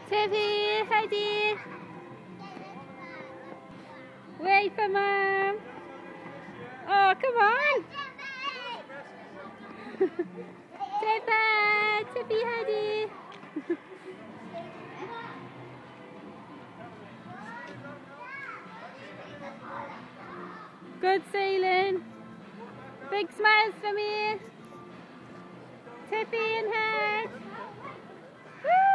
Tiffy, hi dear. Wait for Mum. Oh, come on. Tiffy, hi dear. Good sailing. Big smiles for me. Tiffy and head. Woo!